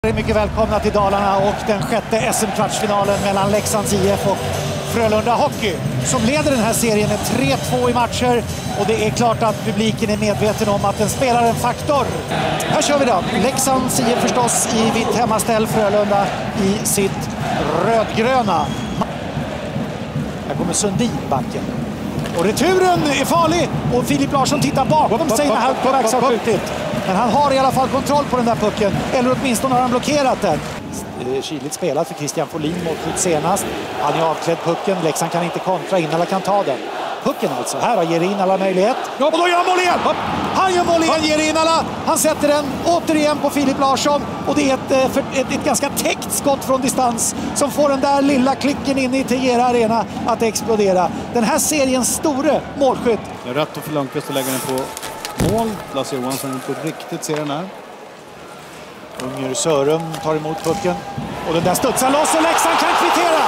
Mycket välkomna till Dalarna och den sjätte SM-kvartsfinalen mellan Leksands IF och Frölunda Hockey som leder den här serien med 3-2 i matcher, och det är klart att publiken är medveten om att den spelar en faktor. Här kör vi då. Leksands IF förstås i vitt hemmaställ, Frölunda i sitt rödgröna. Här kommer Sundin backen. Och returen är farlig och Filip Larsson tittar bakom sig när Halkovacs har skjutit. Men han har i alla fall kontroll på den där pucken. Eller åtminstone har han blockerat den. Kyligt spelat för Christian Folin mot skjut senast. Han är avklädd pucken. Leksand kan inte kontra. Innala kan ta den. Pucken alltså. Här har Innala möjlighet. Och då gör han mål igen! Han gör mål igen, Innala. Han sätter den återigen på Filip Larsson. Och det är ett ganska täckt skott från distans som får den där lilla klicken in i Tegera Arena att explodera. Den här seriens store målskytt. Det är rätt för Lundqvist att lägga den på mål. Lasse Johansson inte riktigt ser den här. Unger Sörum tar emot pucken. Och den där studsar loss och Leksand kan kvittera.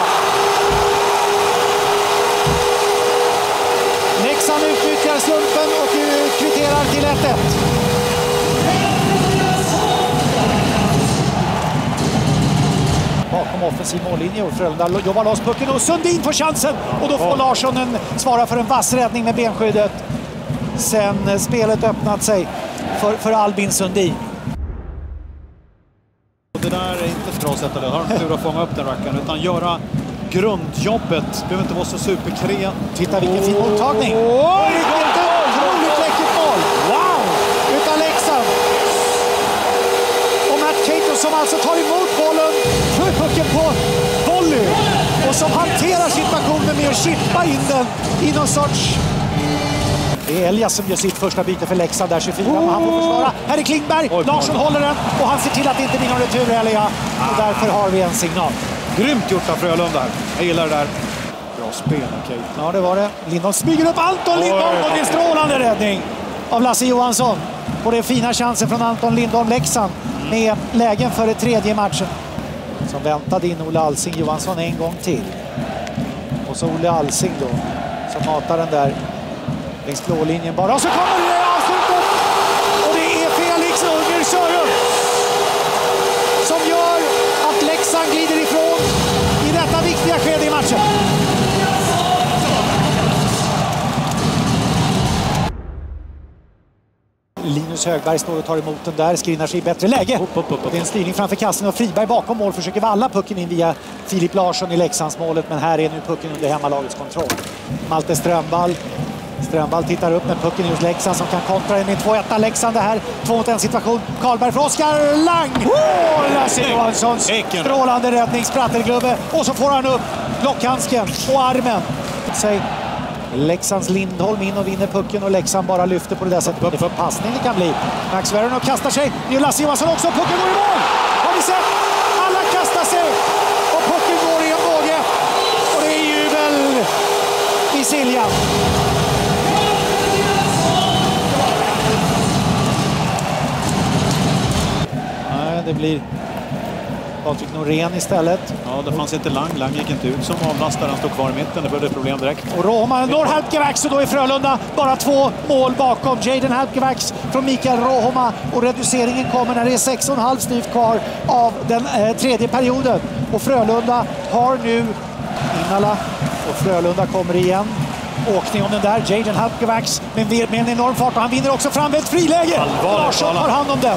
Leksand utnyttjar slumpen och kvitterar till 1-1. Bakom offensiv mållinje och Frölunda jobbar loss pucken och Sundin får chansen. Och då får Larsson svara för en vass räddning med benskyddet. Sen spelet öppnat sig för Albin Sundin. Det där är inte ett bra sätt att ha en tur att fånga upp den rackaren, utan göra grundjobbet. Behöver inte vara så superkreativ. Titta vilken fin mottagning. Vilket otroligt läckert mål. Wow! Utan Leksand. Och Matt Cato som alltså tar emot bollen, för pucken på volley. Och som hanterar situationen med att chippa in den i någon sorts... Det är Elias som gör sitt första byte för Leksand där 24, men han får försvara. Här är Klingberg, Larsson håller den och han ser till att det inte blir någon retur, Elia. Och därför har vi en signal. Grymt gjort av Frölunda. Jag gillar det där. Bra spel, okej. Ja, det var det. Lindholm smyger upp Anton Lindholm och det är strålande räddning av Lasse Johansson. Och det är fina chanser från Anton Lindholm, Leksand, med lägen för det tredje matchen. Som väntade in Olle Alsing Johansson en gång till. Och så Olle Alsing då, som matar den där längs blålinjen bara. Och så kommer det avslutet! Och det är Felix Unger Sörum som gör att Leksand glider ifrån i detta viktiga skede i matchen. Linus Högberg står och tar emot den där, skrinar sig i bättre läge. Det är en styrning framför kassen och Friberg bakom mål försöker valla pucken in via Filip Larsson i Leksandsmålet, men här är nu pucken under hemmalagets kontroll. Malte Strömvall tittar upp med pucken hos Leksand som kan kontra in i 2-1 Leksand. Det här 2-1 situation. Karlberg för Oskar Lang. Lasse Johanssons strålande räddning, sprattelglubbe. Och så får han upp blockhandsken och armen. Leksands Lindholm in och vinner pucken och Leksand bara lyfter på det där sättet. Det är för passning det kan bli. Max Werner kastar sig. Nu Lasse Johansson också. Pucken går i mål. Har ni sett? Alla kastar sig. Och pucken går i en båge. Och det är jubel i Siljan. Det blir Patrik Norén istället. Ja, det fanns inte Lang. Lang gick inte ut som avlastare. Han stod kvar i mitten. Det blev ett problem direkt. Och Rohoma når Halkovacs och då är Frölunda bara 2 mål bakom. Jaden Halkovacs från Mikael Rohoma. Och reduceringen kommer när det är 6,5 styvt kvar av den tredje perioden. Och Frölunda har nu Innala. Och Frölunda kommer igen. Åkning om den där. Jaden Halkovacs med en enorm fart. Och han vinner också fram ett friläge. Larsson har hand om den.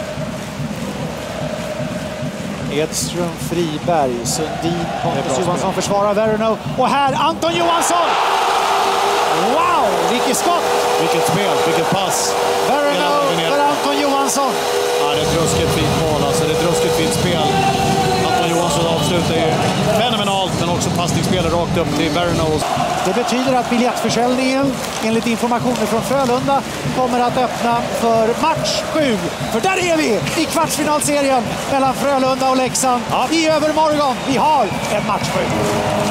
Edström, Friberg, Sundin, Pontus Johansson försvarar Verno. Och här Anton Johansson! Wow, vilket skott! Vilket spel, vilket pass. Verno för Anton Johansson. Ja, det är ett ruskigt fint mål, alltså. Det är ett ruskigt fint spel. Anton Johansson avslutar ju fenomenalt, men också passningsspelet rakt upp till Verno. Det betyder att biljettförsäljningen, enligt informationer från Frölunda, kommer att öppna för match 7. För där är vi i kvartsfinalserien mellan Frölunda och Leksand. I övermorgon. Vi har en match 7.